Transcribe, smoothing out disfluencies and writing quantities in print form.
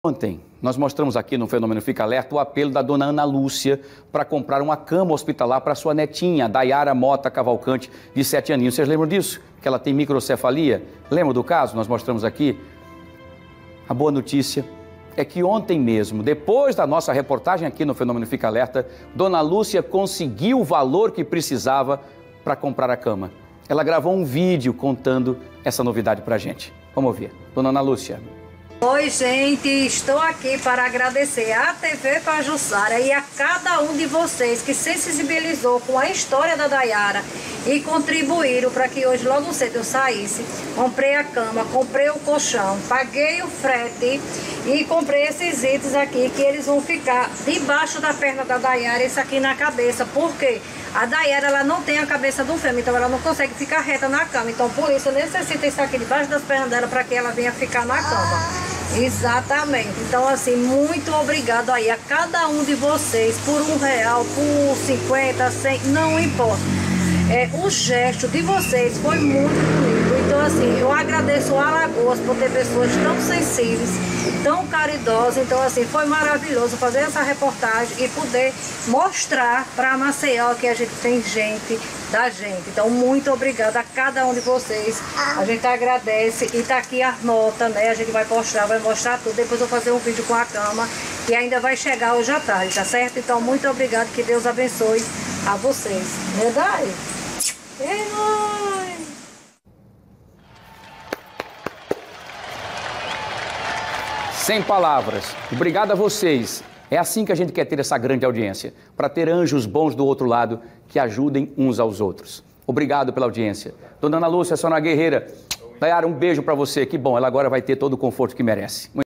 Ontem, nós mostramos aqui no Fenômeno Fica Alerta o apelo da dona Ana Lúcia para comprar uma cama hospitalar para sua netinha, Dayara Mota Cavalcante, de 7 aninhos. Vocês lembram disso? Que ela tem microcefalia? Lembram do caso? Nós mostramos aqui. A boa notícia é que ontem mesmo, depois da nossa reportagem aqui no Fenômeno Fica Alerta, dona Lúcia conseguiu o valor que precisava para comprar a cama. Ela gravou um vídeo contando essa novidade para a gente. Vamos ouvir. Dona Ana Lúcia. Oi, gente, estou aqui para agradecer à TV Pajuçara e a cada um de vocês que se sensibilizou com a história da Dayara e contribuíram para que hoje logo cedo eu saísse. Comprei a cama, comprei o colchão, paguei o frete e comprei esses itens aqui que eles vão ficar debaixo da perna da Dayara, esse aqui na cabeça. Por quê? A Dayara, ela não tem a cabeça do fêmea, então ela não consegue ficar reta na cama. Então, por isso, eu necessito isso aqui debaixo das pernas dela para que ela venha ficar na cama. Exatamente. Então, assim, muito obrigado aí a cada um de vocês por R$1, por 50, 100, não importa. O gesto de vocês foi muito bonito. Então, assim, eu agradeço a Alagoas por ter pessoas tão sensíveis, tão caridosas. Então, assim, foi maravilhoso fazer essa reportagem e poder mostrar para Maceió que a gente tem gente da gente. Então, muito obrigada a cada um de vocês. A gente agradece e tá aqui a nota, né? A gente vai mostrar tudo. Depois eu vou fazer um vídeo com a cama que ainda vai chegar hoje à tarde, tá certo? Então, muito obrigada, que Deus abençoe a vocês. Verdade? Ei, mãe! Sem palavras. Obrigado a vocês. É assim que a gente quer ter essa grande audiência, para ter anjos bons do outro lado que ajudem uns aos outros. Obrigado pela audiência. Dona Ana Lúcia, a senhora guerreira. Dayara, um beijo para você. Que bom, ela agora vai ter todo o conforto que merece.